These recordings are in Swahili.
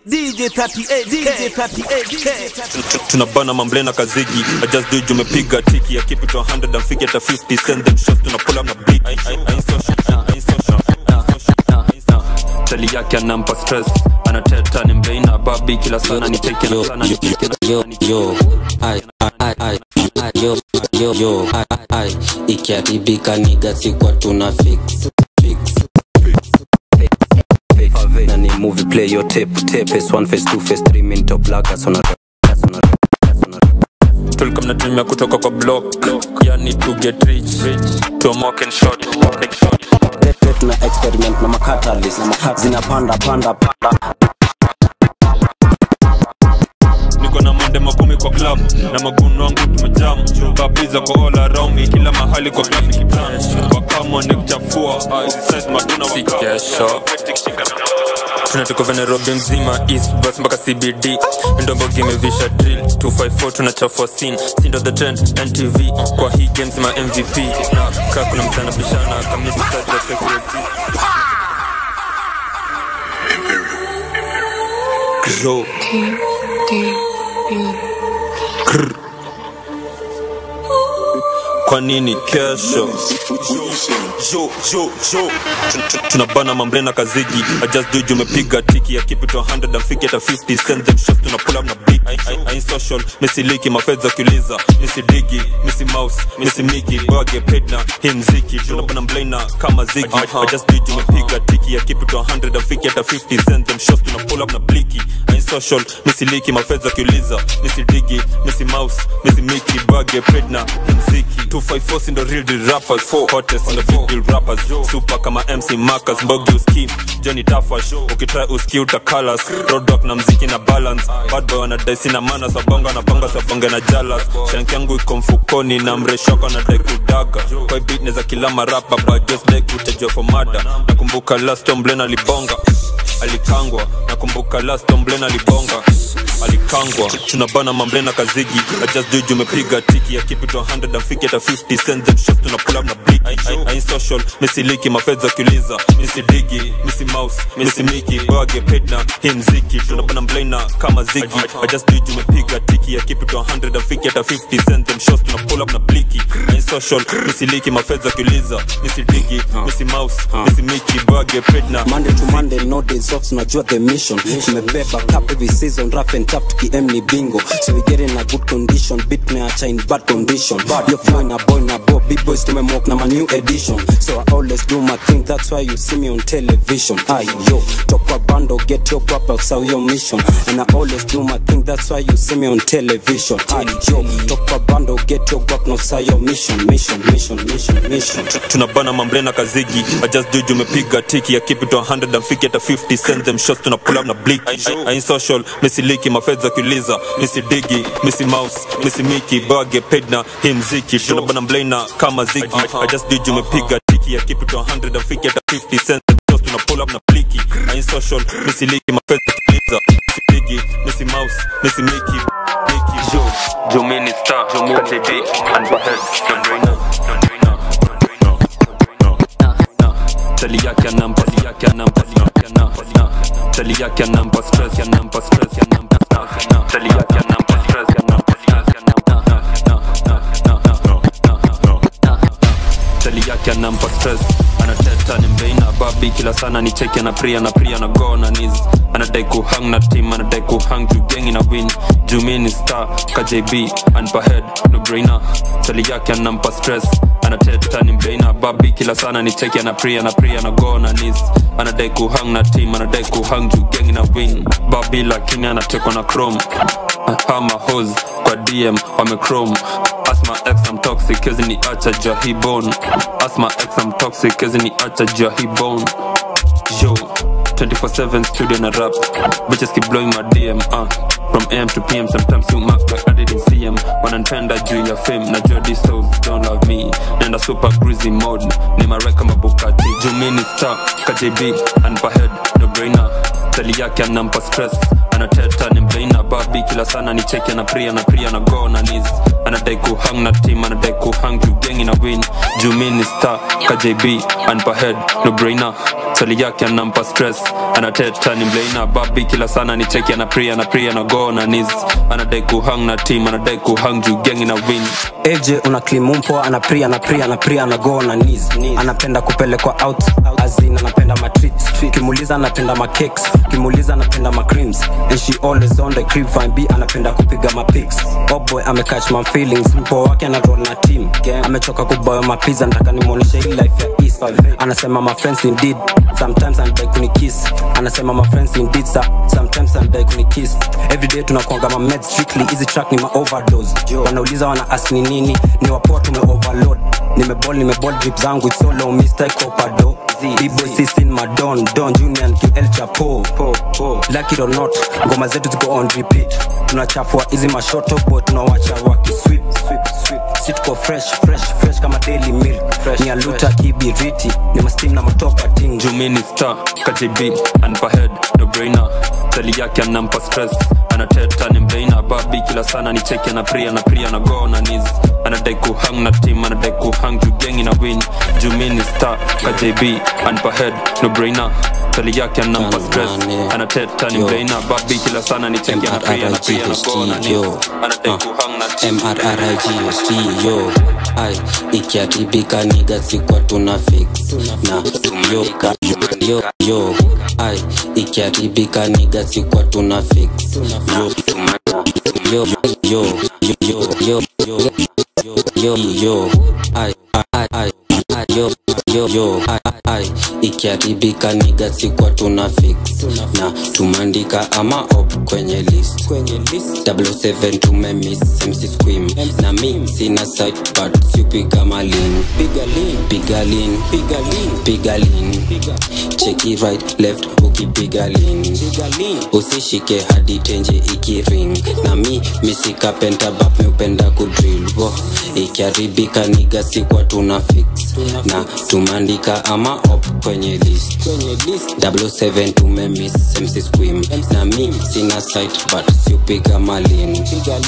DJ 38K. Tunabana mamblena kazigi. I just do it, jumepiga tiki. I keep it 100 and figure it at 50. Send them shots, tuna pull up na beat. I ain't social. Tali yake anampa stress. Anateta ni mbeina babi kila sana ni take na sana ni take na yo ikiharibika niga sikwa tuna fix na ni movie play your tape phase 1 phase 2 phase 3 minute of black as on Tulika mnatumia kutoka kwa block. Yani to get rich to mock and shot. na experiment na makatalis zinapanda panda Niko na mwende makumi kwa club na maguno wangu tumejam. Babiza kwa all around me kila mahali kwa graphic plan. Wakamo nikuchafua size maduna wakao. Tunatoka Nairobi mzima East Bus mpaka CBD. Ndombo game visha drill 254 tunachafua scene. Sindo the trend NTV kwa hii games ma MVP. Kaa kuna mtana bishana kamiti side of security. Yo kwa nini kesho yo tunabana mamblena kazigi. I just do it, jumepiga tiki. I keep it 100 and figure it at 50. Send them shots, tuna pull up na beat. I ain't social, missy liki, mafedza kuliza. Missy digi, missy mouse, missy Mickey. Boy I get paid na, hii mziki. Tunabana mblena kama zigi. I just do it, jumepiga tiki. I keep it 100 and figure it at 50. Send them shots, tuna pull up na bliki. I ain't social, missy liki, mafedza kuliza. Missy digi, missy mouse, missy Mickey. Boy I get paid na, hii mziki. 254 in the real deal rappers, hottest in the big deal rappers. Super kama MC Marcus, Mbogi uski, Johnny Tafash. Ukitry uski utakalas, road dog na mziki na balance. Bad boy wanadai sina mana, sabonga na panga sabonga na jalas. Shank yangu iko mfukoni na mreshoko na dai kudaga. Kwa beat neza kila marapa, but just dai kutajwa for murder. Nakumbuka last Tomblena libonga, alikangwa. Nakumbuka last Tomblena libonga, alikangwa. Tunabana mamblena kazigi. I just do it, jumepiga tiki. I keep it 100 and figure it at 50. Send them shots, tuna pull up na beat. I ain't social, missy liki, mafedza kuliza. Missy digi, missy mouse, missy Mickey. Boy I get paid na, hii mziki. Tunabana mblena kama zigi. I just do it, jumepiga tiki. I keep it 100 and figure it at 50. Send them shots, tuna pull up na bliki. I ain't social, missy liki, mafedza kuliza. Missy digi, missy mouse, missy Mickey. Boy I get paid na. Monday to Monday, no days off, tunajua the mission. Tumebeba cup every season, rough and tough, tuki ni bingo. So we get in a good condition, beat me acha in bad condition. You're flowing a boy na bo, big boys to me mock na my new edition. So I always do my thing, that's why you see me on television. Aye yo, talk a bando, get your crap outside your mission. And I always do my thing, that's why you see me on television. Aye yo, talk a bando, get your crap outside your mission. Tunabana mamblena kazigi. I just do it, jumepiga tiki. I keep it 100 and figure it at 50. Send them shots, tuna pull up na bleak. I ain't social, missy liki, mafedza kuliza. Missy digi, missy mouse, missy Mickey. Boy I get paid na, hii mziki. Tunabana mblena kama zigi. I just do it, jumepiga tiki. I keep it 100 and figure it at 50. Send them shots, tuna pull up na bliki. I ain't social, missy liki, mafedza kuliza. Missy digi, missy mouse, missy Mickey. Jomini star, KJB, and Bahead, Dombrina. Tali yake anampa stress, Tali yake anampa stress, Tali yake anampa stress. Anateta ni mbeina babi kila sana ni cheki na pria na go na knees. Anadai kuhang na team, anadai kuhang juu gengi na win. Jumini star, KJB, and Bahead, no brainer. Tali yake anampa stress. Anateta ni mbeina babi kila sana ni cheki na pria na go na knees. Anadai kuhang na team, anadai kuhang juu gengi na win. Babi lakini anatekwa na chrome. Hama hose kwa DM wame chrome. Asma X I'm toxic kezi ni acha jahibon. Asma X I'm toxic kezi ni acha jahibon. Yo 24/7 studio na rap. Bitches keep blowing my DM from AM to PM. Sometimes you mark like I didn't see him. Wananipenda juu ya fame na Jody souls don't love me. Nenda super greasy mode ni mareka mabukati. Jumini star KJB and Bahead no brainer. Tali yake anampa stress. Anateta ni mbeina babi kila sana ni cheki na pria na go na knees. Anadai kuhang na team, anadai kuhang juu gengi na win. Jumini star KJB and Bahead no brainer. Tali yake anampa stress. Anateta ni mlaina babi kila sana ni cheki ana pria na go na knees. Anadai kuhang na team, anadai kuhang juu gang ina win. AJ una klimumpo ana pria na go na knees. Anapenda kupelekwa out azina anapenda ma treats. Kimuliza anapenda ma cakes, kimuliza anapenda ma creams. And she always on the crib fine B anapenda kupiga ma pics. Oh boy amecatch my feelings, mpo wake ana roll na team. Amechoka kuboya ma pizza nataka nimuoneshe hii life ya East. Anasema my friends indeed, sometimes anadai kunikiss. Anasema my friends indeed sometimes anadai kunikiss. Every day tunakuanga ma meds strictly, easy track ni ma overdose. Wanauliza wana ask ni nini, ni wapoa tume overload. Nimeball drip zangu it's so low Mr. Copado. B-boy sisi in my Don Junior and El Chapo. Like it or not, ngoma zetu ziko on repeat. Tunachafua hizi mashoto boy tunawacha waki sweep. Sitko fresh kama daily milk. Ni aluta kibiriti, ni mastim na matoka ting. Jumini star, KJB, anpa head, no brainer. Tali yake anampa stress. Anateta ni mlaina babi kila sana ni cheki ana pria na go na knees. Anadai kuhang na team, anadai kuhang juu gang ina win. Jumini star, KJB, anpa head, no brainer. Tali yake anampa stress. Anateta ni mlaina babi kila sana ni cheki ana pria na go na knees. Anadai kuhang na team. MRRIGST yo ai ikiatibika niga sikwa tuna fix na yo ai ikiatibika niga sikwa tuna fix yo ai ai ikiatibika niga sikwa tuna fix na tumandika ama op kwenye list 07 tumemiss MC Squim na mi sina site but sipiga malin piga lean check it right left ukipiga lean usishike hadi tenje ikiring na mi misika penta bap mi upenda kudrill ikiaribika niga sikwa tuna fix na tumandika ama op kwenye list 07 tumemiss MC Squim na mi sina site but sipiga malin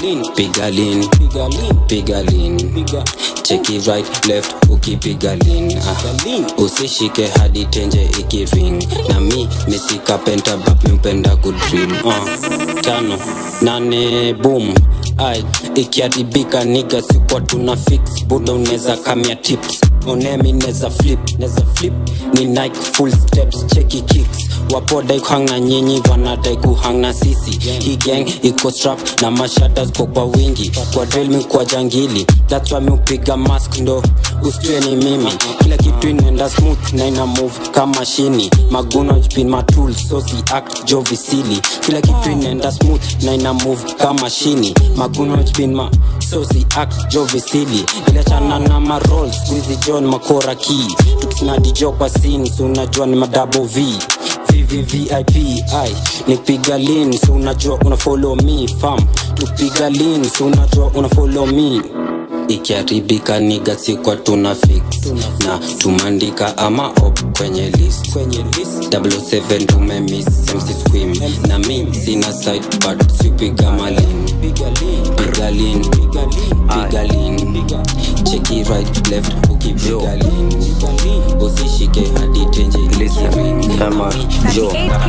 piga lean check it right left ukipiga lean usishike hadi tenje ikiring na mi misika penta bap mi upenda kudrill 5 8 boom ai ikiadibika niga sikwa tuna fix buda uneza kamia tips onemi neza flip ni Nike full steps checky kicks wapoda kuhanga nyinyi wanadai kuhanga sisi hii gang iko strap na mashatas kwa wingi kwa drill mi kwa jangili that's why mi upiga mask ndo ustue ni mimi kila kitu inaenda smooth na ina move kama shini maguna jipin my tools so si act jovi silly kila kitu inaenda smooth na ina move kama shini maguna jipin ma so si act jovi silly bila chana na ma rolls squeezy John makora key tukisina dijo kwa scene so unajua ni madouble V VIP ai nipiga lean so unajua una follow me fam tupiga lean so unajua una follow me ikiaribika niga sikwa tuna fix na tumandika ama op kwenye list 07 tumemiss MC Squim na mi sina site but sipiga malin piga lean check it right left ukipiga lean usishike hadi tenje listen kama yo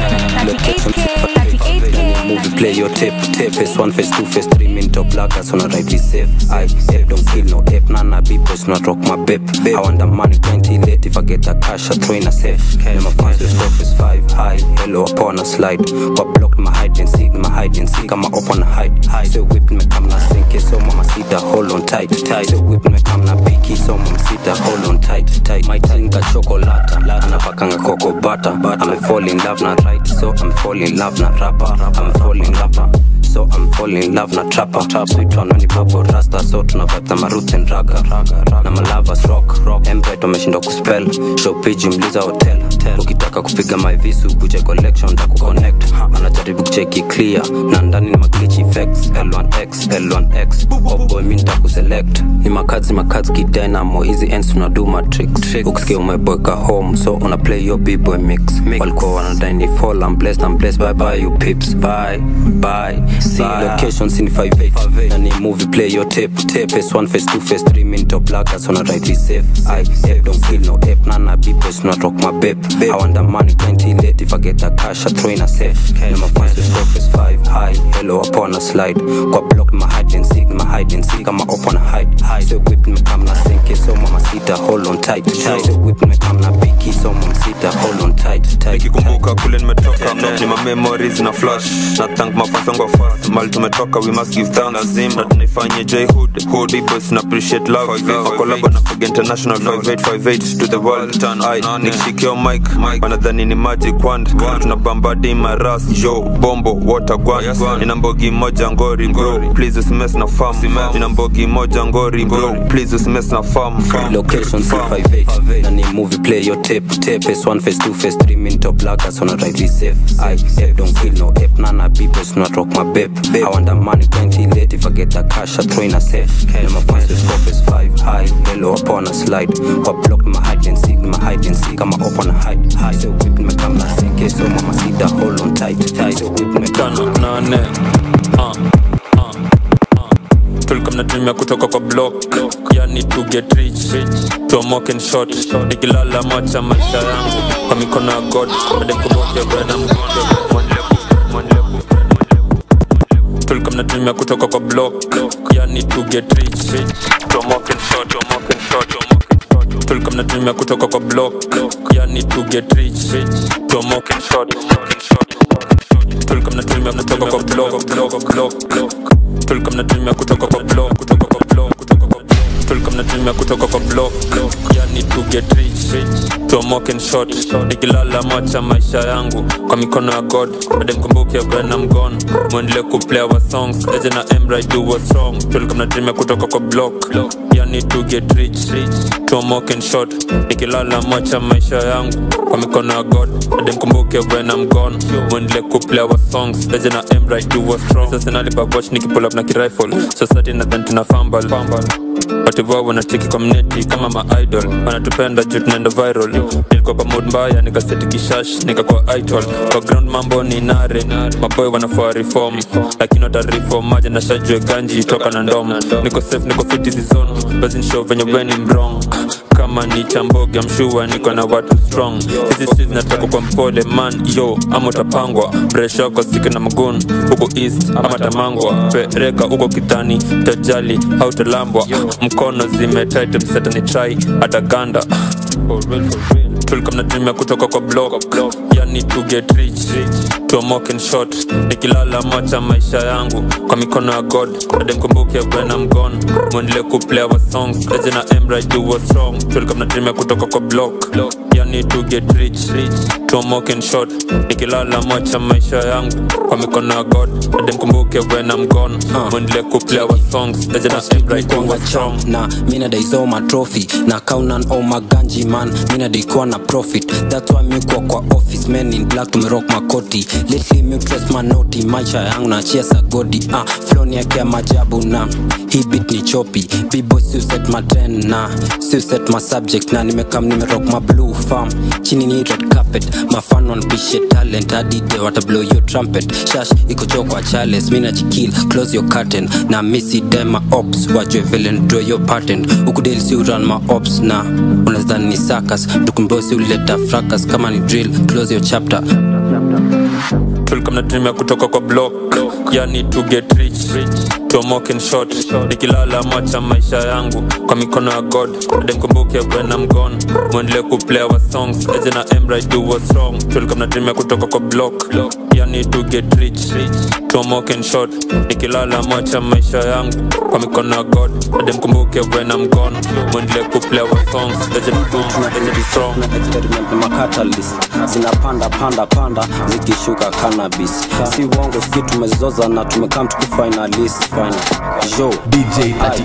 movie play your tape phase 1 phase 2 phase 3 min top lagas on a right be safe I don't kill no ape nana b-boys not rock my babe I want the money 20 late if I get the cash I throw in a safe my fans with stuff is 5 high hello upon a slide what blocked my hide and seek I'm up on a hide so whip me come na sink so mama see the hold on tight so whip me come na picky so mama see the hold on tight my tongue got chocolate anapakanga cocoa butter I'm fall in love na right so I'm fall in love na rapper I'm falling love so I'm falling in love na trapper sweet one ni babo rasta so tunavata maruti and raga na malavas rock empire umeshinda kuspell show page mliza hotel ukitaka kupiga my visu kuche collection ta kuconnect anajaribu kuche cheki clear na ndani ni maglitch effects L1X L1X oh boy mimi nitakuselect ni makazi kidynamo easy ends unado matrix ukisikia umeboeka home so una play your b-boy mix walikuwa wanadai fall I'm blessed bye bye you pips bye see location scene 58 na ni movie play your tape phase 1 phase 2 phase 3 minute of blackers on a right we safe I don't feel no ape nana b-boys not rock my babe I want the money plenty late if I get the cash I throw in a safe na my fans with surface 5 high hello upon a slide kwa block my hide and seek kama open hide so whip me come na sink so mama sita hold on tight so whip me come na biki so mama sita hold on tight nikikumbuka kule nimetoka ni my memories na flash na thank my fans wangu fast mal tumetoka we must give thanks lazima na tunifanye J hood boys na appreciate love collab na Fog International 5858 to the world turn I nikishike your mic wanadhani ni magic wand tunabamba dima ras yo bombo water gwan nina mbogi moja ngori bro please usimess na farm nina mbogi moja ngori bro please usimess na farm location C58 na ni movie play your tape phase 1 phase 2 phase 3 minute of blackers on a right we safe I don't feel no ape nana b-boys not rock my babe I want the money plenty late if I get the cash I throw in a safe na my fans with surface 5 high hello upon a slide kwa block my hide and seek kama open hide so whip me come na sink so mama sita hold on tight so whip me tano nane tulikuwa na dream ya kutoka kwa block yani to get rich to mock and shot nikilala macha maisha yangu kwa mikono ya God baada kuboke brother tulikuwa na dream ya kutoka kwa block yani to get rich to mock and shot tulikuwa na dream ya kutoka kwa block yani to get rich to mock and shot tulikuwa na dream ya kutoka kwa block tulikuwa na dream ya kutoka kwa block tulikuwa na dream ya kutoka kwa block yani to get rich to mock and shot nikilala macha maisha yangu kwa mikono ya God baada mkumbuke when I'm gone muendelee kuplay our songs eje na Emra do what's wrong tulikuwa na dream ya kutoka kwa block yani to get rich to mock and shot nikilala macha maisha yangu kwa mikono ya God baada mkumbuke when I'm gone muendelee kuplay our songs eje na Emra do what's wrong sasa nalipa watch nikipull up na kirifle society na then tuna fumble watu wao wanacheki community kama ma idol wanatupenda juu tunaenda viral nilikuwa kwa mood mbaya nikaseti kishash nikakuwa idol kwa ground mambo ni nare maboy wanafaa reform lakini wata reform maja na shajwe ganji toka na ndom niko safe niko fit this zone doesn't show venye when I'm wrong kama ni chamboge mshua niko na watu strong hizi streets nataka kwa mpole man yo ama utapangwa pressure kwa stick na magun huko east ama tamangwa pereka huko kitani tajali hautalambwa mkono zimetight mseta ni try ataganda tulikuwa na dream ya kutoka kwa block yani to get rich to mock and shot nikilala macha maisha yangu kwa mikono ya God baada mkumbuke when I'm gone muendelee kuplay our songs eje na Emra do what's wrong tulikuwa na dream ya kutoka kwa block yani to get rich to mock and shot nikilala macha maisha yangu kwa mikono ya God baada mkumbuke when I'm gone muendelee kuplay our songs eje na Emra do what's wrong na mina daizo my trophy na kaunan all my ganji man mina daikuwa na profit that's why mi kwa office men in black tumerock makoti lately mi trust my naughty maisha yangu na chia sa godi flow ni yake ya majabu na hii beat ni choppy b-boy si set my trend na si set my subject na nimerock my blue farm chini ni red carpet my fan on appreciate talent adide wata blow your trumpet shash iko choko kwa chalice mina jikill close your curtain na missy dema ops wajwe villain draw your patent ukudeli si run my ops na unazani ni sakas dukumbosi uleta fracas kama ni drill close your chapter tulikuwa na dream ya kutoka kwa block yani to get rich to mock and shot nikilala macha maisha yangu kwa mikono ya God baada mkumbuke when I'm gone muendelee kuplay our songs eje na Emra do what's wrong tulikuwa na dream ya kutoka kwa block yani to get rich tuomoke in short. Nikilala mwacha maisha yangu kwa mikono ya God. Hadi mkumbuke when I'm gone. Mwendele kuplay our songs. Legend strong. Na experiment na catalyst zinapanda panda zikishuka cannabis. Si uongo ski tumezoza na tumekam tukifinalist final. Yo DJ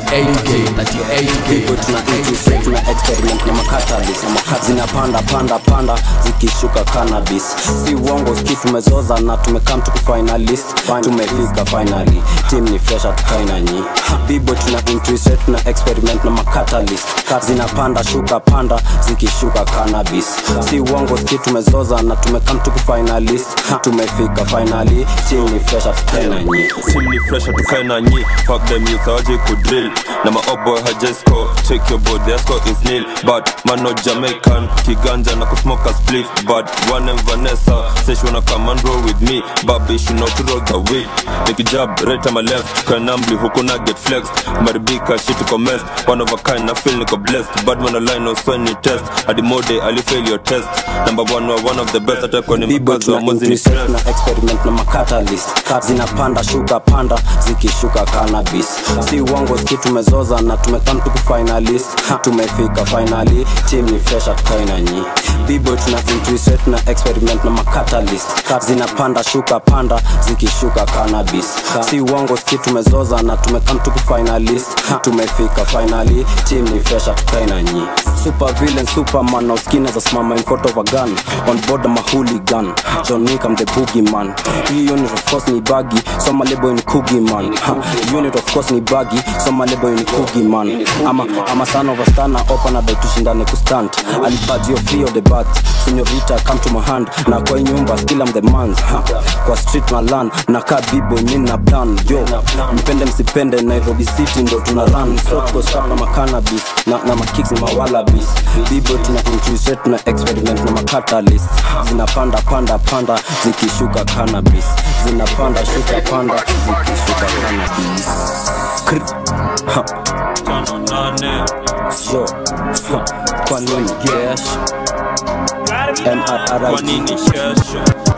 38K tuna experiment na catalyst zinapanda zikishuka cannabis. Si uongo ski tumezoza na tumekam tukifinalist. Tumefika finally team ni fresh tukaina nyi. Bibo tuna tuna experiment na catalyst zinapanda shuka panda zikishuka cannabis. Si uongo ski tumezoza na tumekam tukifinalist. Tumefika finally team ni fresh tukaina nyi. Team ni fresh tukaina nyi. Fuck them youth awaje kudrill. Na my old boy hajesko. Check your board, their score is nil. But man no Jamaican. Kiganja na kusmoke a spliff. But one and Vanessa say she wanna come and roll with me. Baby she know to roll the weed. Make a jab right on my left. Kanambli huku na get flexed. Maribika shit commenced. One of a kind I feel like a blessed. Bad man align no swenny test. At the mode Ali fail your test. Number one of the best attack on him. Because of Mozini stress. Na experiment na catalyst zinapanda shuka panda zikishuka cannabis. Si uongo ski tumezoza na tumekam tukifinalist. Tumefika finally team ni fresh tukaina nyi. Bibo tuna na experiment na catalyst zinapanda shuka panda zikishuka cannabis. Si uongo ski tumezoza na tumekam tukifinalist. Tumefika finally team ni fresh tukaina nyi. Super villain Superman now skin as a smama in front of a gun. On board I'm a hooligan. John Wick I'm the boogeyman. Unit of course ni baggy, so my label in Coogie man. Unit of course ni baggy, so my label in Coogie man. I'm a son of a stunner, open a to shindane kustand. Alibaji of free of the bat. Señorita come to my hand. Na kwa nyumba still I'm the man. Kwa street na land, na ka bibo nina plan. Yo, mpende msipende Nairobi City ndo tuna run. Soko sharp na cannabis, na kicks ni mawala beast. Bibo tuna na experiment na catalyst zinapanda panda zikishuka cannabis. Zinapanda shuka panda zikishuka cannabis. Yo kwa nini cash kwa nini cash.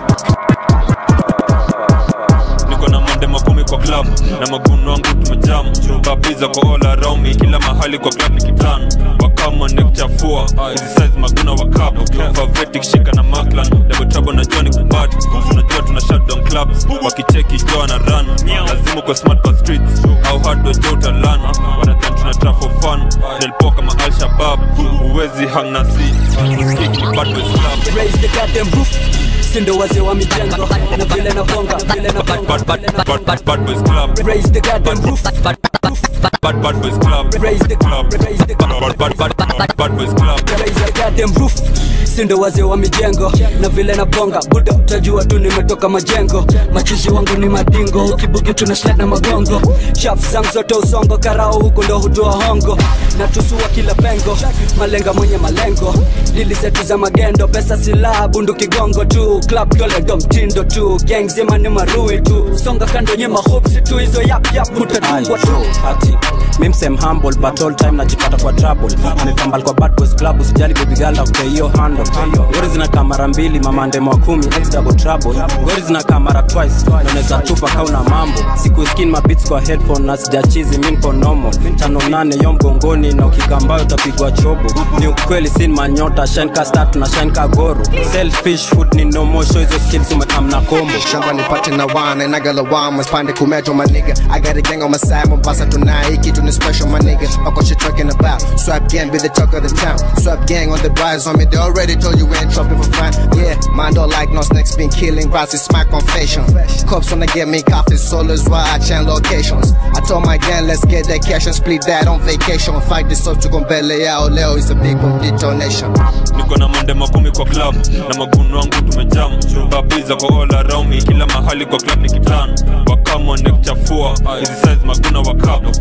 Niko na mande makumi kwa club na maguno wangu tumejam. Babiza kwa all around me kila mahali kwa club nikiplan. Wakama nekuchafua hizi size maguna wakapo. Favetic shika na Maklan Double trouble na Johnny kubad. Unajua tuna shut down clubs. Wakicheki Joe na run. Lazimu kwa smart kwa streets. How hard do Joe talan. Wanadhan tuna trap for fun. Nelpo kama Al-Shabaab. Uwezi hang na si Skik ni bad boys club. Raise the goddamn roof. Sindo waze wa mijengo. Na vile na bonga. Bad boys club. Raise the goddamn roof. Bad boys club. Raise the club. Raise the Bad boys club. Raise the goddamn roof. Sindo waze wa mijengo. Na vile na bonga. Buda utajua tu nimetoka majengo. Machizi wangu ni madingo. Ukibuki tunasled na magongo. Shafu zangu zote usongo. Karao huku ndo hutoa hongo. Na tusua kila pengo. Malenga mwenye malengo. Lili zetu za magendo. Pesa silaha bundu kigongo tu. Club dole do mtindo tu. Gang zima ni marui tu. Songa kando nye mahopsi tu. Hizo yap mutatungwa tu. Ati mimsem humble but all time najipata kwa trouble. Nimefambal kwa bad boys club. Usijali baby girl okay hiyo handle. Gori zina kamera mbili mama ndemo 10 X double trouble. Gori zina kamera twice. Noneza tupa kauna mambo. Siku skin my beats kwa headphone. Na sijachizi minko normal. 5-8 yo mgongoni na ukikambayo utapigwa chobo. Ni ukweli sin manyota. Shine ka start na shine ka goro. Selfish food ni no more show. Hizo skills umekam na combo. Shamba ni pati na wana na gala wama. Spande kumeto my nigga. I got a gang on my side. Mombasa tonight. Hiki tu ni special my nigga. Fuck what you talking about. Swap gang be the talk of the town. Swap gang on the rise on me. They already told you we ain't trouble for fun. Yeah, man don't like no snakes been killing rats. It's my confession. Cops wanna get me coffee solos while I change locations. I told my gang let's get that cash and split that on vacation. Fight this up to gombele ya oleo. It's a big boom detonation. Niko na mande makumi kwa club na maguno wangu tumejam. Babiza kwa all around me kila mahali kwa club nikiplan. Wakama nekuchafua hizi size maguna wakapo.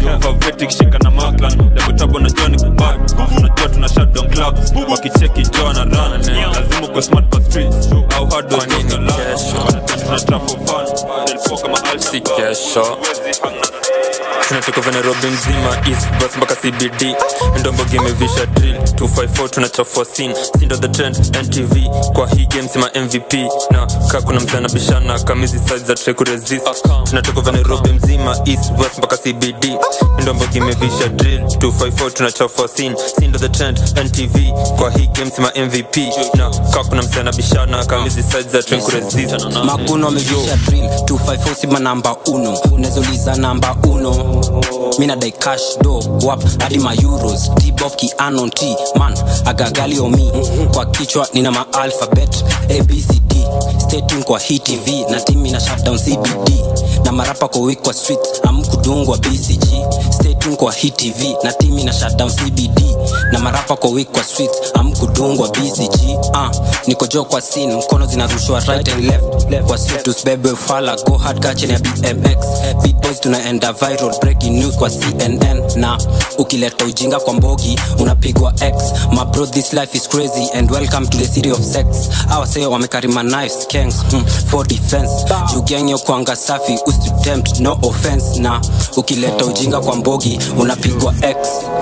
Favetic shika na maklan Demo tabo na Johnny kubad Unajua tuna shutdown clubs Wakicheki Joe na run Lazimu kwa smart kwa streets How hard does it to learn Tunatra for fun Delfo kama alsi kesho Tunatoka Nairobi mzima East Bus mpaka CBD Ndombo game visha drill 254 tunachafua scene Sindo the trend NTV Kwa hii game sima MVP Na kakuna mzana bishana Kamizi size za treku resist Tunatoka Nairobi mzima East West mpaka CBD Ndombo game visha drill 254 tunachafua scene Sindo the trend NTV Kwa hii game sima MVP Na kakuna mzana bishana Kamizi size za treku resist Makuno amevisha drill 254 sima namba uno Unezoliza namba uno Mina dai cash do wap hadi ma euros T-Bob ki anon T man agagali o me Kwa kichwa nina ma alphabet ABCD Stay tuned kwa hii TV na team na shutdown CBD Na marapa kwa week kwa streets amkudungwa BCG Stay tuned kwa hii TV na team na shutdown CBD Na marapa kwa week kwa streets amkudungwa BCG Niko jo kwa scene mkono zinarushwa right and left Kwa street tusbebe ufala go hard kachene ya BMX Beat boys tunaenda viral breaking news kwa CNN Na ukileta ujinga kwa mbogi unapigwa X My bro this life is crazy and welcome to the city of sex Our say wamekarima knives gangs for defense Jugenyo kwanga safi usitempt no offense Na ukileta ujinga kwa mbogi unapigwa X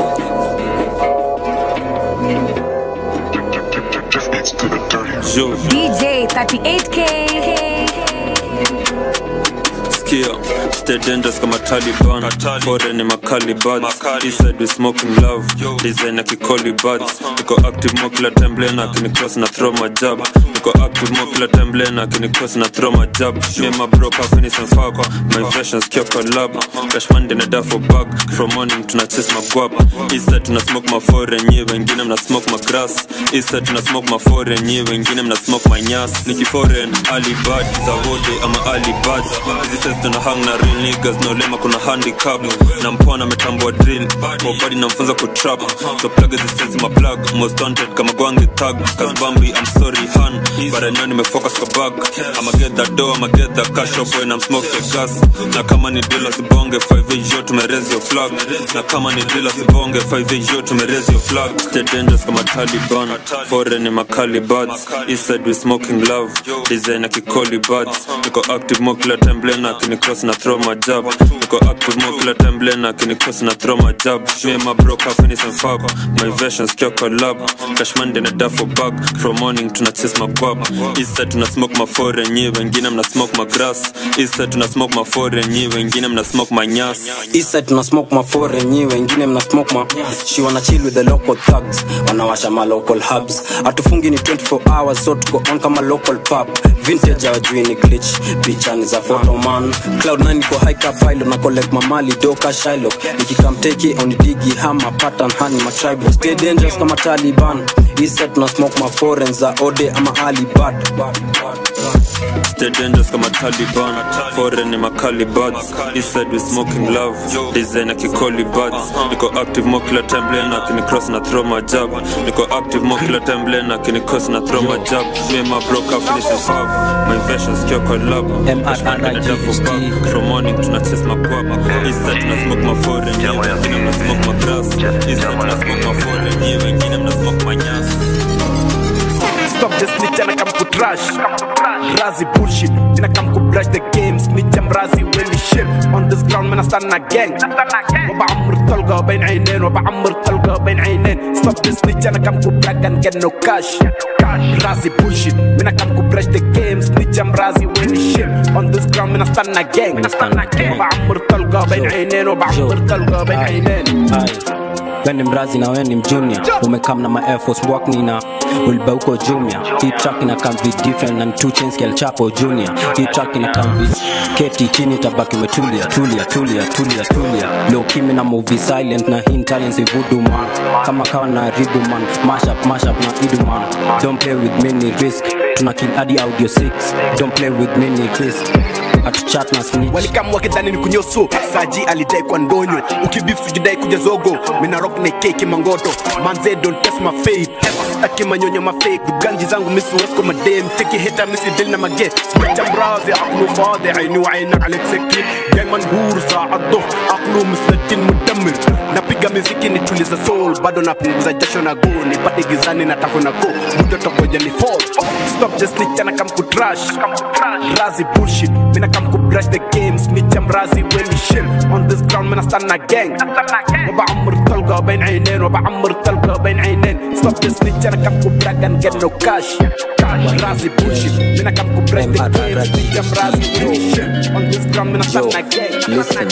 DJ 38K Skia, stay dangerous kama Taliban Foreign ni makali buds Eastside we smoking love Design kikoli buds Niko active mo kila temblena Kini cross na throw my jab Niko active mo kila temblena Kini cross na throw my jab Me and my bro kafini san faka My versions kia collab Cashman dine da for bag From morning tuna chase my guap Eastside tuna smoke my foreign Nye wengine mna smoke my grass Eastside tuna smoke my foreign Nye wengine mna smoke my nyas Niki foreign Ali bad Zawode ama Ali bad Hizi says tuna hang na real niggas No lema kuna handicap Na mpwana metambua drill Mobadi na mfunza kutrap So plug is the sense in my plug Most wanted kama gwangi tag Cause Bambi I'm sorry han But I know nimefocus kwa bag I'ma get that dough I'ma get that cash up when I'm smoking gas Na kama ni dealer sibonge 5 yo tumerezi your flag Na kama ni dealer sibonge 5 yo tumerezi your flag Stay dangerous kama Taliban Foreign ni makali buds Eastside we smoking love Design kikoli buds Niko active mo kila temblena Kini cross na throw my jab Niko active mo kila temblena Kini cross na throw my jab Me and my bro kafini san faka My versions kia collab Cashman dine da for bag From morning tuna chase my guap Eastside tuna smoke my foreign Nye wengine mna smoke my grass Eastside tuna smoke my foreign Nye wengine mna smoke my nyas Eastside tuna smoke my foreign Nye wengine mna smoke my She wanna chill with the local thugs Wanawasha ma local hubs Atufungi ni 24 hours So tuko on kama local pub Vintage hawajui ni glitch Picha ni za photo man Cloud9 niko high cap file Na collect mamali doka Shiloh Nikikamteki on digi Hama pattern hani ma tribe Stay dangerous kama Taliban Eastside tuna smoke my foreign Za Ode ama Ali Bad Stay dangerous kama Taliban Foreign ni makali buds Eastside we smoking love Design kikoli buds Niko active mo kila temblena Kini cross na throw my jab Niko active mo kila temblena Kini cross na throw my jab Me and my bro kafini san faka My versions kia collab Cashman dine da for bag From morning tuna chase my guap Eastside tuna smoke my foreign Nye wengine mna smoke my grass Eastside tuna smoke my foreign Nye wengine mna smoke my nyas Stop the snitch and I come to trash Razi bullshit, then I come to brush the game Snitch and Razi really shit On this ground man I stand a gang وبعمر طلقة بين عينين وبعمر طلقة بين عينين Stop the snitch and I come to brag and get no cash Razi bullshit, then I come to brush the game Snitch and Razi really shit On this ground man I stand a gang وبعمر طلقة بين عينين وبعمر طلقة بين عينين Weni mrazi na weni mjunior Umekam na ma Air Force walk nina Ulba uko jumia Hii track ina come with different And 2 Chainz Kel Chapo Junior Hii track ina come with Keti chini tabaki metulia Tulia Low key mina movie silent Na hii talents voodoo man Kama kawa na ridu man Mash up na idu man Don't play with me ni risk Tunakill adi audio 6 Don't play with me ni risk Atuchat na snitch Walikam wakidhani ni kunyoso Saji alidai kwa ndonyo Ukibif sujidai kuja zogo Mina rock na keki mangoto Manze don't test my faith staki manyonyo mafake ganji zangu misi wasko madem tiki hita misi dilna mage سمعت امراضي عقله فاضي عيني وعينك عليك سكين جاي منهور ساعة الضوء عقله مثل التين مدمر napiga muziki nituliza soul bado napunguza jasho na go nipate gizani natafuna go muda tokoja ni fall stop just snitch na come to trash razi bullshit mina come to brush the game snitch am razi when shit on this ground mina stand na gang وبعمر الطلقة بين عينين وبعمر الطلقة بين عينين stop just snitch na come to brag and get no cash razi bullshit mina come to brush the game snitch am razi when shit on this ground mina stand na gang listen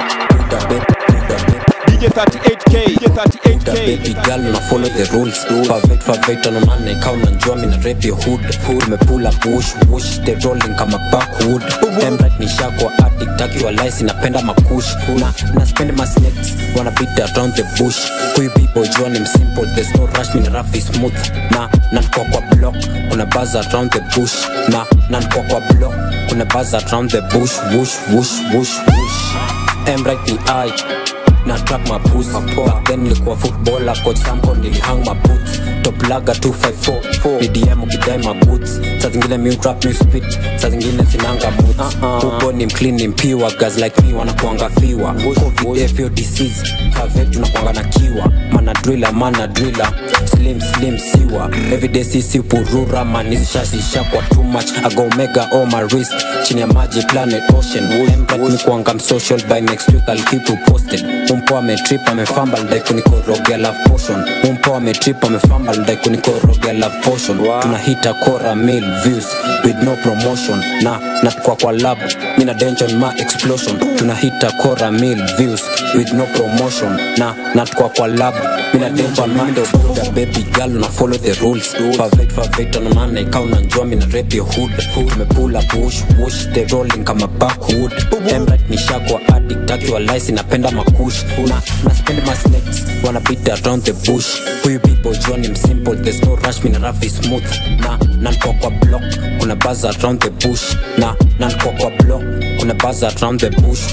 DJ 38K, The baby girl na follow the rules. Favate on man ikaw nanjua mina rap your hood. Me pull up whoosh whoosh they rolling kama backwood. Embright ni shako addict akiwa lice napenda makush. Na spend my snakes wanna beat around the bush. Huyu people John him simple there's no rush mina rough is smooth. Na kwa block kuna buzz around the bush. Na kwa block kuna buzz around the bush. Whoosh whoosh whoosh whoosh. Embright ni I na track my pussy. Back then nilikuwa footballer, coach Samko nilihang my boots. Top laga 254 ni DM ukidai my goods. Saa zingine mi trap mi spit, saa zingine sinanga moods. Upo ni mclean ni mpiwa, guys like me wanakuanga fiwa. Covid FO disease, favet tunakuanga na kiwa. Mana driller, slim siwa. Everyday sisi purura, man isha kwa too much. I go mega on my wrist, chini ya maji planet ocean. Embrace ni kuanga social by next week I'll keep you posted. Umpo ametrip amefumble ndai kunikorogea love potion. Umpo ametrip amefumble ndai kunikorogea love potion. Tunahita kora mil views with no promotion. Na kwa lab mina danger my explosion. Tunahita kora mil views with no promotion. Na kwa lab mina danger my the baby girl na follow the rules. Favate on man ikaw nanjua mina rap your hood. Me pull up whoosh they rolling kama backwood. Embright ni shako addict akiwa lice napenda makush. Na spend my snakes wanna beat around the bush. Huyu people John him simple there's no rush mina rough is smooth. Na kwa block kuna buzz around the bush. Na kwa block kuna buzz around the bush.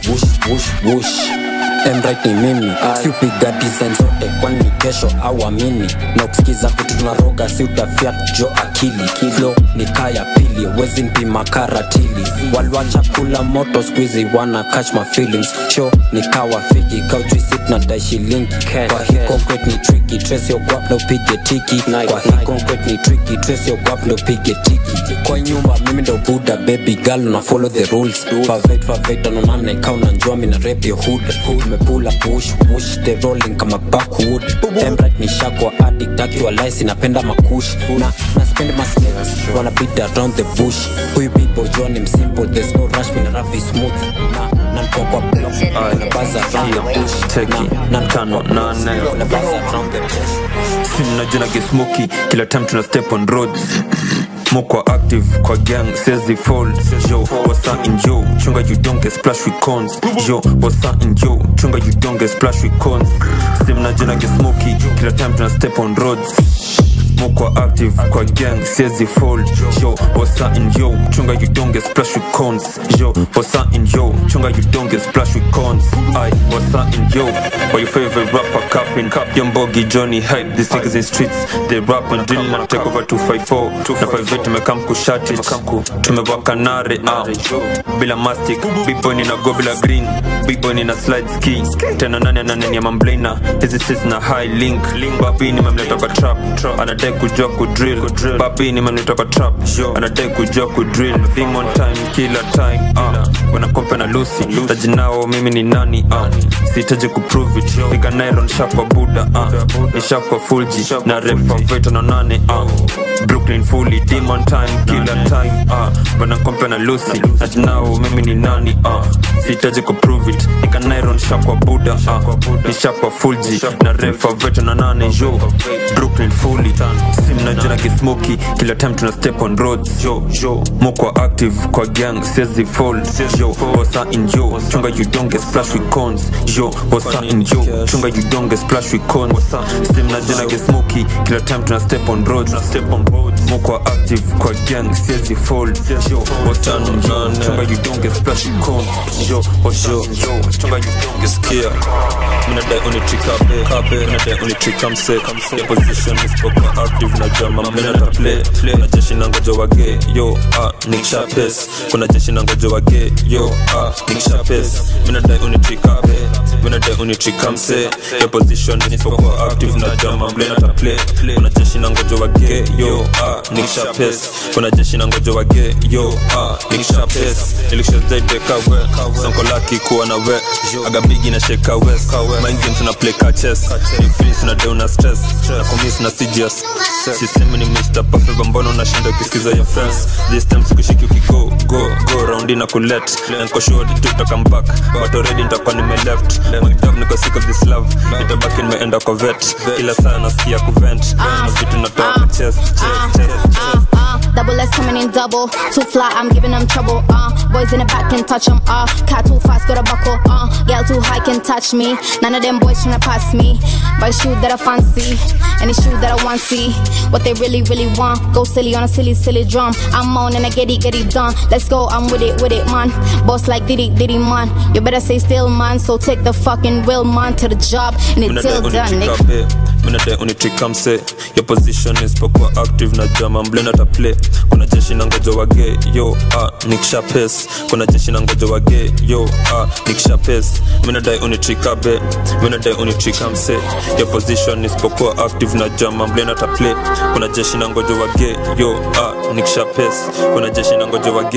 Whoosh Embright ni mimi si upiga design zote kwani kesho au amini. Na ukiskiza vitu tunaroga si utafiat jo akili. Flow ni kaya pili wezi mpima karatili. Walwacha kula moto squeezy wanna catch my feelings. Show ni kawa fiki kaujui sit na daishi linki. Kwa hii concrete ni tricky trace your guap na upige tiki. Kwa hii concrete ni tricky trace your guap na upige tiki. Kwa nyumba mimi ndo Buddha baby girl na follow the rules. Favate on man ikaw nanjua mina rap your hood. Me pull up whoosh they rolling kama backwood. Embright ni shako addict akiwa lice napenda makush. Na spend my snakes wanna beat around the bush. Huyu people John him simple there's no rush mina rough is smooth. Na kwa block na buzz around the bush. Na tano na buzz around the bush. Sina jina gesmoky, kila time tuna step on roads. Moko active kwa gang says they fold. Yo, what's up in yo? Chunga you don't get splash with cons. Yo, what's up in yo? Chunga you don't get splash with cons. Simna jina get smoky, kila time tuna step on roads. Moko active kwa gang says they fold. Yo, what's up in yo? Chunga you don't get splash with cons. Yo, what's up in yo? Chunga you don't get splash with cons. Aye, what's up in yo? Or your favorite rapper capping? Young Boggy, Johnny Hype, these niggas in streets. They rap and drill and take over 254. Na 58 tumekam kushati, tumewaka nare bila mastic, big boy nina go bila green. Big boy nina slide ski. Tena nani ya mamblena. Hizi sis na high link. Babi ni mamleta kwa trap. Anadai kujua kudrill. Babi ni mamleta kwa trap. Anadai kujua kudrill. Thing on time, killer time. Wana kompe na Lucy. Tajinao mimi ni nani. Sitaji kuprove it. Piga nylon shapa Buddha. Ni shapa full G. Na refa veto na nane. Brooklyn fully. Demon time, killer time. Wana kompe na Lucy. Tajinao mimi ni nani. Sitaji kuprove it. Piga nylon shapa Buddha. Ni shapa full G. Na refa veto na nane. Yo, Brooklyn fully. Simna jina kismoky, kila time tuna step on roads. Yo, moko active kwa gang says they fold. Yo, what's up in yo? Chunga you don't get splash with cons. Yo, what's up in yo? Chunga you don't get splash with cons. Simna jina kismoky, kila time tuna step on roads. mukwa active kwa gang siezi fold yo watano mnane chunga you don't get splash con yo yo chunga you don't get scared mina dai only trick kabe mina dai only trick I'm set your position is kwa active na jama mina ta play kuna jeshi na ngojo wage yo nikisha pes kuna jeshi na ngojo wage yo nikisha pes mina dai only trick kabe mina dai only trick I'm set your position is kwa active na jama mina ta play kuna jeshi na ngojo wage yo nikisha pes kuna jeshi na ngojo wage yo nikisha pes nilikisha zaidi kawe sanko laki kuwa na we aga bigi na shake west mind games na play chess you feel na down na stress na commit na serious system ni Mr. Perfect mbono na shinda kisikiza your friends this time sikushiki go round na kulet and ko sure to come back but already nitakuwa nime left my dog niko sick of this love nitabaki nimeenda kwa vet kila saa nasikia kuvent na vitu natoa chest double S coming in double. Too fly, I'm giving them trouble. Boys in the back can touch them. Cat too fast, got a buckle. Girl too high can touch me. None of them boys tryna pass me. Buy shoe that I fancy, and the shoe that I want see. What they really want. Go silly on a silly drum. I'm on and I get it done. Let's go, I'm with it, man. Boss like Diddy, man. You better stay still, man. So take the fucking will, man, to the job, and it's till done, nigga. Mina dai only trick I'm say your position is kwa active na jama blend at a play kuna jeshi na ngojo wage yo nikisha pes kuna jeshi na ngojo wage yo nikisha pes mina dai only trick abe mina dai only trick I'm say your position is kwa active na jama blend at a play kuna jeshi na ngojo wage yo nikisha pes kuna jeshi na ngojo wage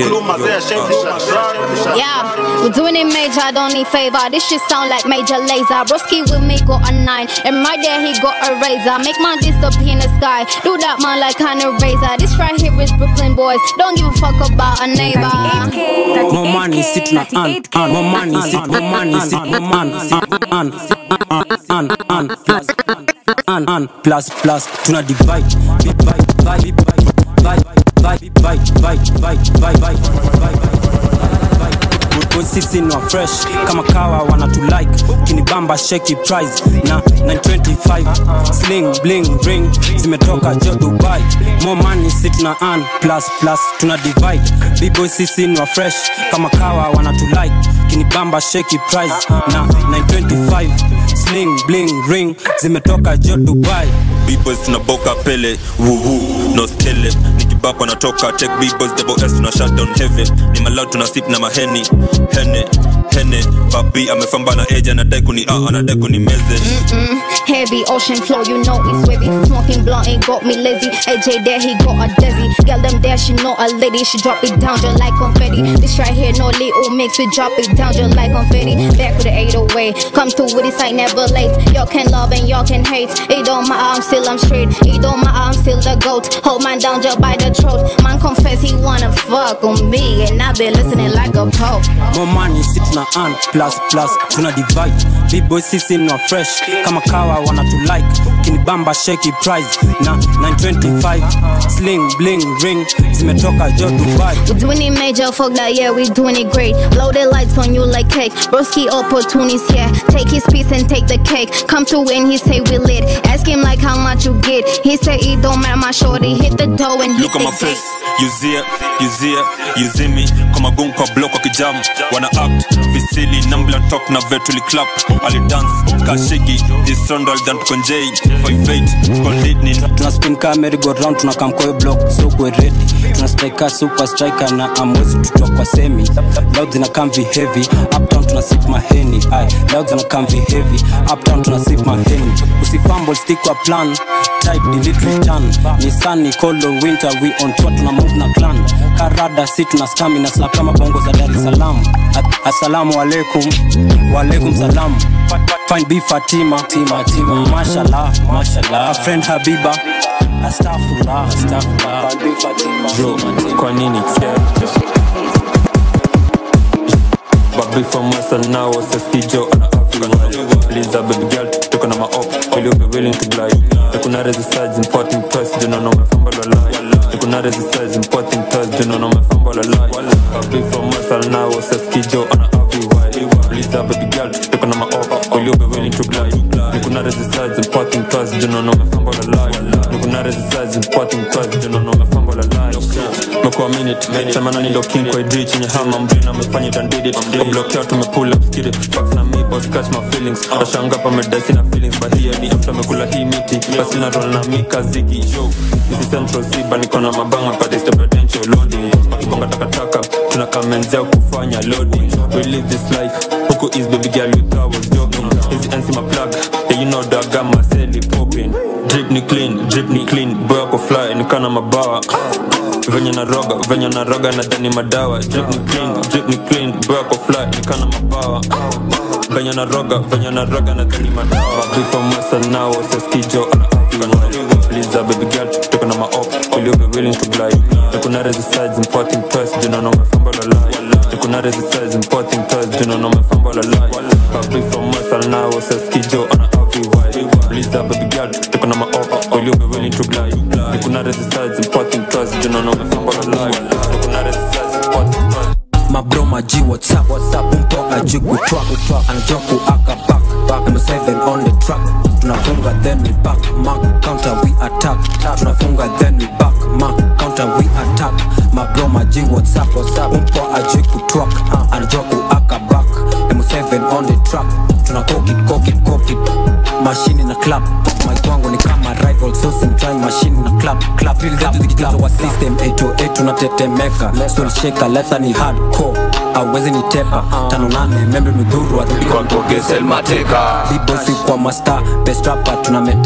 yeah we're doing it major, I don't need favor. This shit sound like Major Lazer. Broski with me go a 9 and right there he got a razor. Make my disappear in the sky. Do that man like kind of razor. This right here is Brooklyn boys. Don't give a fuck about a neighbor. More money sit na more money sit more money sit more money plus tuna divide sisi ni wa fresh kama kawa wanatu like kinibamba shaky price na 925 sling bling ring zimetoka jo Dubai more money sit na plus tuna divide b-boy sisi ni wa fresh kama kawa wanatu like kinibamba shaky price na 925 sling bling ring zimetoka jo Dubai b-boys tunaboka pele woohoo no skele nikibapa natoka take b-boys double S tuna shut down heavy ni malao tuna sip na maheni hene babi amefamba na edge anadai kuni anadai kuni meze heavy ocean flow you know it's wavy smoking blunt ain't got me lazy AJ there he got a desi girl them there she know a lady she drop it down just like confetti this right here no little mix we drop it down just like confetti back with the 808 come through with this I never late y'all can love and y'all can hate it don't matter I'm straight it don't matter I'm still the goat hold man down just by the throat man confess he wanna fuck on me and I been listening like a pope more money sit na plus tuna divide b-boy sisi ni wa fresh kama kawa wanatu like kinibamba shaky price na 925 sling bling ring zimetoka jo Dubai we doing it major fuck that yeah we doing it great blow the lights on you like cake broski opportunities yeah take his piece and take the cake come through and he say we lit ask him like how much you get he say it don't matter my shorty hit the dough and look at my face you see me kama gung kwa block kwa kijam wana act visili nambla talk na virtually clap ali dance kashiki this round all done konjei 58 condidning tuna spin camera go round tuna come kwa block so go ready tuna striker super striker na amwezi tutoka kwa semi loud zina come heavy uptown tuna sip maheni loud zina come heavy uptown tuna sip maheni usifumble stick kwa plan type delete return ni sunny cold winter we on tour tuna move na clan karada si tuna stamina slap kama bongo za Dar es Salaam assalamu alaikum wa alaikum salam find be Fatima mashallah a friend Habiba astaghfirullah find be Fatima kwa nini baby from us and now what's skijo please baby girl toka na ma up will you be willing to glide kuna resistance important test do not know my fumble lie kuna resistance important test do not know my fumble lie baby from us and now what's skijo please baby girl toka na ma up will you be willing to glide kuna resistance important test do not know my fumble lie kuna resistance important test do not know my Semana ni king kwa idrich Nye hama mbrina mefanya dandidi Block out pull up skid Fucks na me boss catch my feelings Ashanga pa medasi na feelings But here ni after mekula hii miti Basi na roll na mika zigi show This Central Siba niko na mabanga Pati step potential loading Pakibonga takataka Tunakamenzea kufanya loading We live this life Huku is baby girl with I was jogging Easy and see my plug Yeah you know that I got my celly popping Drip ni clean Boy ako fly nikana mabawa Venye na roga na dani madawa Drip ni clean Boy ako fly nikana mabawa Venye na roga na dani madawa Before masa now Sa skijo Lisa baby girl Tuko na ma-op Will you be willing to glide Tuko na resistance importing toys Do not know my fumble a lie Tuko na resistance importing toys Do not know my fumble a lie Before masa now Sa skijo Lisa baby girl Tuko na ma-op Will you be willing to glide Tuko na resistance importing toys Do not know my fumble a lie Tuko na resistance importing toys My bro, my G, what's up? Umpo ajigu truck Anajoku aka back Number 7 on the track Tunafunga then we back Mark counter we attack Tunafunga then we back Mark counter we attack My bro, my G, what's up? Umpo ajigu truck Anajoku aka back Number 7 on the track Tunakoki Machine in a club Mike wangu ni kama rival So simtrying machine in a club Feel that to our system 808 tunatetemeka Soul shaker left ni hardcore Awezi ni tepa 5-8 membe midhuru Arudi kwa Gesel mateka B-bossy kwa master Best rapper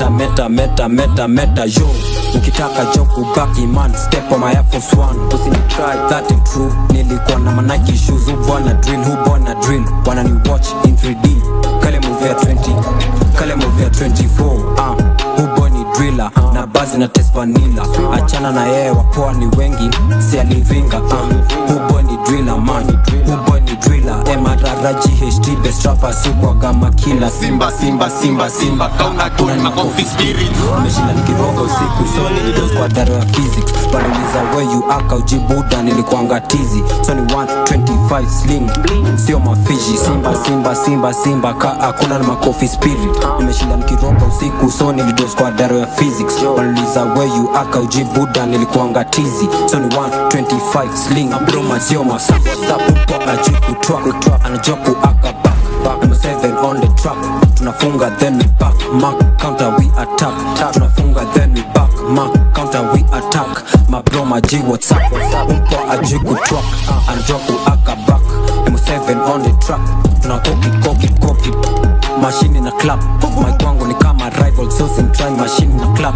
tunameta Yo ukitaka joku baki man Step on my Air Force One Pussy ni try that ain't true Nilikuwa na Nike shoes Who born a drill Wanna ni watch in 3D Kale move ya 20 Kale move ya 24 Who boy ni driller Na bazi na test vanilla Achana na yeye wapoa ni wengi Si alivinga Who boy ni driller man Who boy ni driller MRR GHT best rapper Sukwa gama killer Simba Kauna tuni makofi spirit Umeshinda nikiroga usiku So nilidos kwa daro ya physics Baluliza where you aka ujibuda nilikuanga tizi So ni 125 sling Sio mafiji Simba Ka akuna na makofi spirit Umeshinda nikiroga usiku So nilidos kwa daro ya physics Baluliza where you aka ujibuda nilikuanga tizi So ni 125 sling Broma sio masako Upo ajiku truck Anajoku aka back Number 7 on the track Tunafunga then we back Mark counter we attack Tunafunga then we back Mark counter we attack My bro my G what's up Umpo ajiku truck Anajoku aka back Number 7 on the track Tunakoki Machine in a club Mike wangu ni kama rival So simtrying machine in a club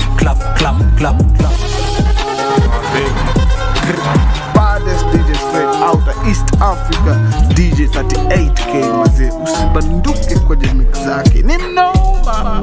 Baddest DJ straight out of East Africa DJ 38K mazee usibanduke kwenye mix zake ni noma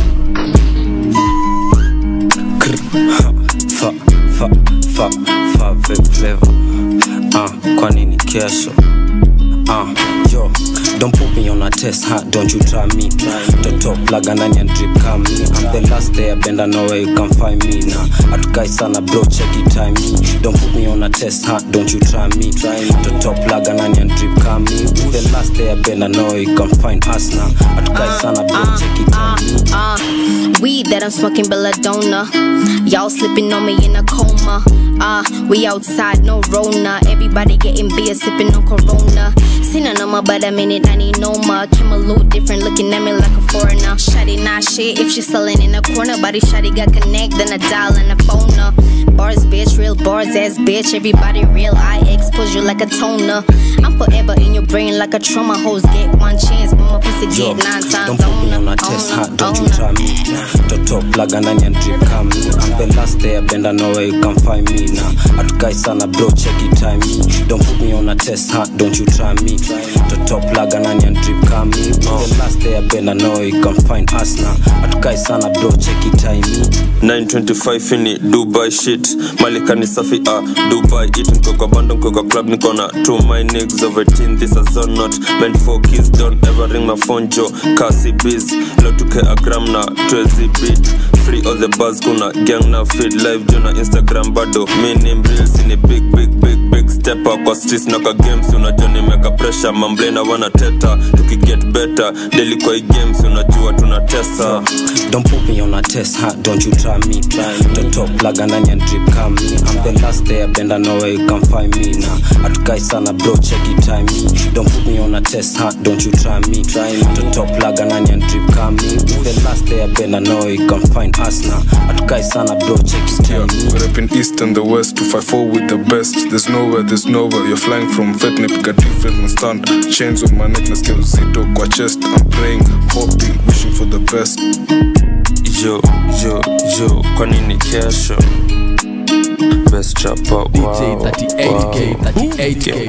Flavor kwa nini kesho yo don't put me on a test don't you try me don't talk plug and onion drip come me I'm the last day bend I know where you can find me now atukai sana bro check it time me don't put me on a test don't you try me don't talk plug and onion drip come me I'm the last day bend I know where you can find us now atukai sana bro check it time me weed that I'm smoking belladonna y'all slipping on me in a coma we outside no Rona everybody getting beer sipping on Corona seen a number but I mean it I need no more came a little different looking at me like a foreigner shawty not shit if she selling in a corner but if shawty got connect then I dial and I phone her bars bitch real bars ass bitch everybody real I expose you like a toner I'm forever in your brain like a trauma hoes get one chance but my pussy get 9 times don't put me on a test don't you try me don't talk plug and onion drip come me I'm the last day bend I know where you can find me now atukai sana bro check it time me don't put me on a test don't you try me don't talk plug and onion drip come me I'm the last day bend I know where you can find us now atukai sana bro check it time me 925 ini Dubai shit Malikani safi Dubai it niko kwa bando niko kwa club niko na to my niggas of 18 this a zone not meant for kids don't ever ring my phone Joe Kasi biz love to a gram na 12 beat free all the buzz kuna gang na feed live jona Instagram bado me name reels in a big big stepper kwa streets na ka games. Unajua nimeka pressure, mamblena wana teta. Tukiget better, daily kwa games, unajua tunatesa. Don't put me on a test, huh? Don't you try me. The top plug and onion drip come me. I'm the last there, bend I know where you can find me now. Atukai sana bro, check it time me. Don't put me on a test, huh? Don't you try me. The top plug and onion drip come me. I'm the last there, bend I know where you can find us now. Atukai sana bro, check it time me. We're up in east and the west, 254 with the best. There's nowhere, you're flying from Vietnam, got different stand. Chains on my neck, let's get zito kwa chest. I'm praying, hoping, wishing for the best. Yo, kwa nini kesho? Best chopper, wow, DJ 38K, 38K.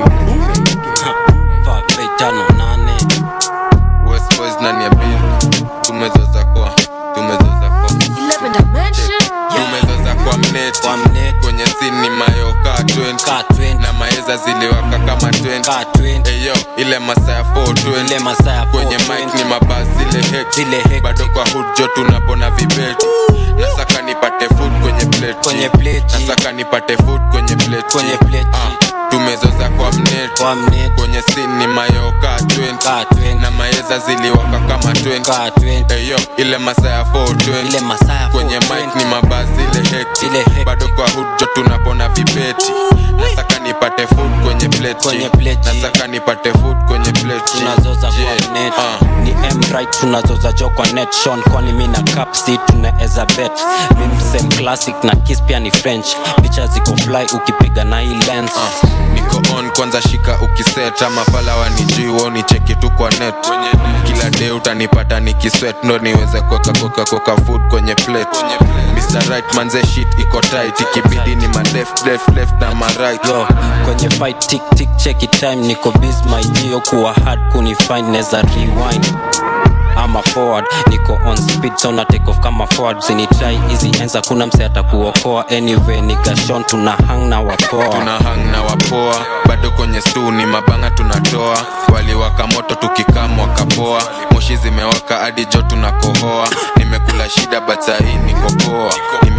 West Boys nani ya bill. Tumezoza kwa 11 dimension. Tumezoza kwa mneti. Kwenye scene mayoka 20 na maeza ziliwaka kama 20. Eyo, ile masaa ya 420. Kwenye mic ni mabasi zile hek. Bado kwa hood jo tunapona vibeti. Nasaka nipate food kwenye plate. Nasaka nipate food kwenye plate. Tumezoza kwa mneti. Kwenye scene ni mayoka 20 na maeza ziliwaka kama 20. Eyo, ile masaa ya 420. Kwenye mic ni mabasi zile hek. Bado kwa hood jo tunapona vibeti. Nasaka nipate food kwenye plate. Nasaka nipate food kwenye plate. Tunazoza kwa net. Ni M-right tunazoza jo kwa net. Sean kwani mina capsi tunaeza bet. Mimi same classic na kiss pia ni French. Picha ziko fly ukipiga na hii lens. Niko on kwanza shika ukiseta. Mafala wanijui woni cheki tu kwa net. Kila day utanipata nikisweat. Ndo niweze kuweka food kwenye plate. Mr. Right manze shit iko tight. Ikibidi ni ma left na ma right. Yo, kwenye fight tick check it time. Niko biz my geo kuwa hard kunifind. Neza rewind I'm a forward, niko on speed so na take off kama forward. Zini try easy enza kuna mse atakuokoa. Anyway nigga Sean tuna hang na wapoa. Bado kwenye stu ni mabanga tunatoa. Waliwaka moto tukikam wakapoa. Moshi zimewaka hadi jo tunakohoa. Nimekula shida but sahi niko poa.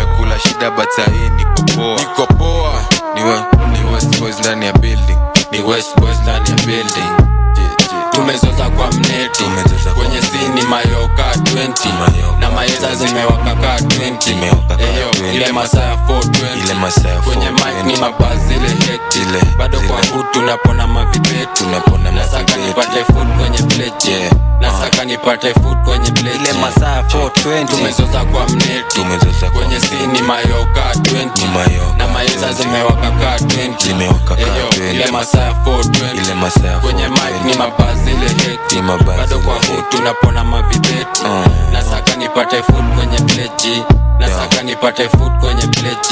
Niko poa. Ni West Boys ndani ya building. Tumezoza kwa mneti. Kwenye scene mayoka 20 na maeza zimewaka ka 20. Eyo, ile masaa ya 420. Kwenye mic ni mabasi zile hekti. Bado kwa hood tunapona mavibeti. Nasaka nipate food kwenye plate. Nasaka nipate food kwenye plate. ile masaa ya 420. Tumezoza kwa mneti. Kwenye scene mayoka 20 na maeza zimewaka ka 20. Eyo, ile masaa ya 420. Kwenye mic ni mabasi zile hekti. Bado kwa hood tunapona mavibeti. Nasaka nipate food kwenye plate. Nasaka nipate food kwenye plate.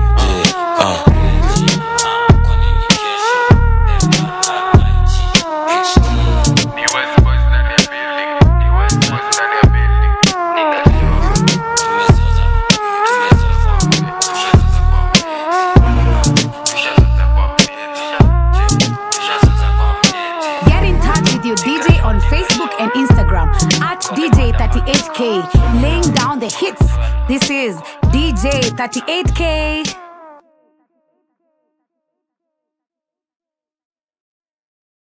Get in touch with your DJ on Facebook and Instagram at DJ38K, laying down the hits. This is DJ38K.